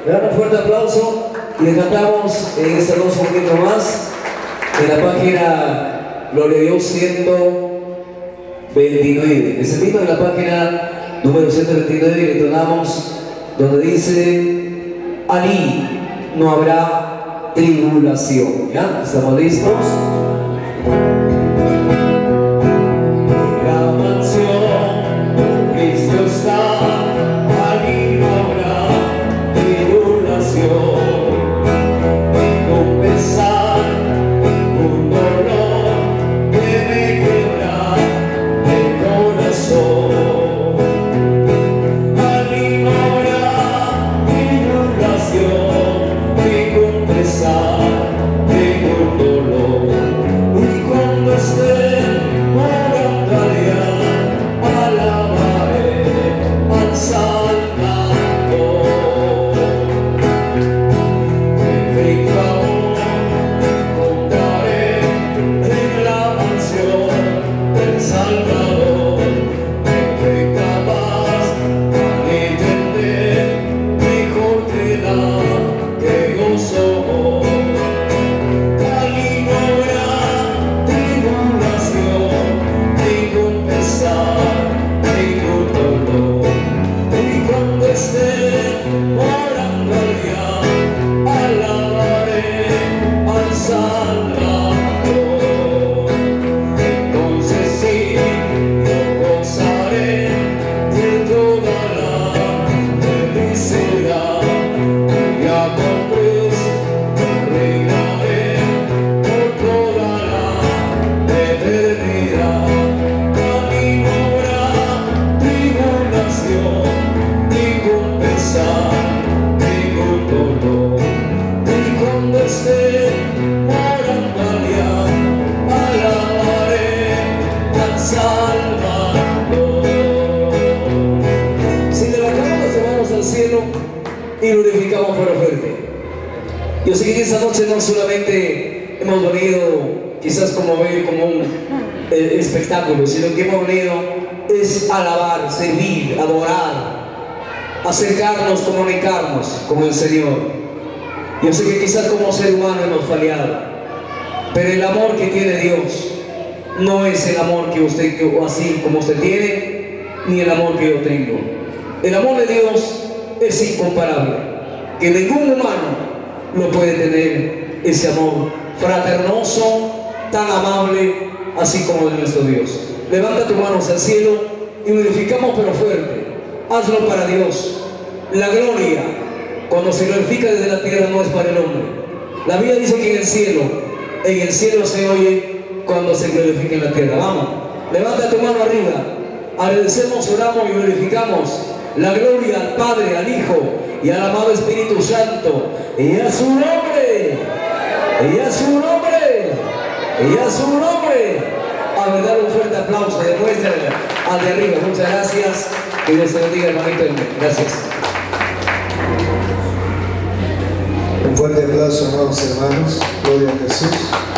Le damos un fuerte aplauso y le cantamos en esta noche un poquito más en la página Gloria a Dios 129. Es el mismo de la página número 129 y le entonamos donde dice: allí no habrá tribulación. ¿Ya? ¿Estamos listos? Y glorificamos por fuerte. Yo sé que esta noche no solamente hemos venido quizás como ver como un espectáculo, sino que hemos venido es alabar, servir, adorar, acercarnos, comunicarnos con el Señor. Yo sé que quizás como ser humano hemos fallado, pero el amor que tiene Dios no es el amor que usted, así como usted tiene, ni el amor que yo tengo. El amor de Dios es incomparable, que ningún humano lo puede tener, ese amor fraternoso, tan amable, así como de nuestro Dios. Levanta tus manos al cielo y glorificamos pero fuerte. Hazlo para Dios. La gloria, cuando se glorifica desde la tierra, no es para el hombre. La Biblia dice que en el cielo se oye cuando se glorifica en la tierra. Vamos, levanta tu mano arriba. Agradecemos, oramos y glorificamos la gloria al Padre, al Hijo y al amado Espíritu Santo, y a su nombre, y a su nombre, y a su nombre. A ver, dar un fuerte aplauso, demuéstrenle al de arriba. Muchas gracias, que Dios te bendiga, hermanito. Gracias. Un fuerte aplauso, amados hermanos. Gloria a Jesús.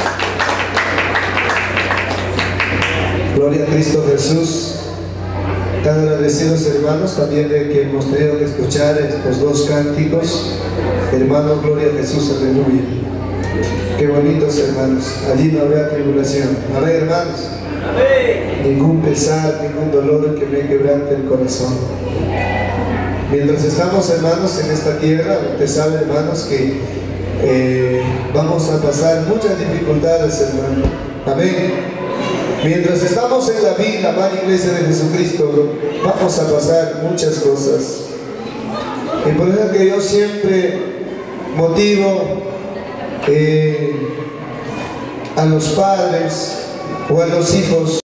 Gloria a Cristo Jesús. Tan agradecidos, hermanos, también de que hemos tenido que escuchar estos dos cánticos. Hermanos, gloria a Jesús, aleluya. Qué bonitos, hermanos. Allí no habrá tribulación. Amén, hermanos. Amén. Ningún pesar, ningún dolor que me quebrante el corazón. Mientras estamos, hermanos, en esta tierra, usted sabe, hermanos, que vamos a pasar muchas dificultades, hermano. Amén. Mientras estamos en la vida, amada Iglesia de Jesucristo, vamos a pasar muchas cosas. Y por eso que yo siempre motivo a los padres o a los hijos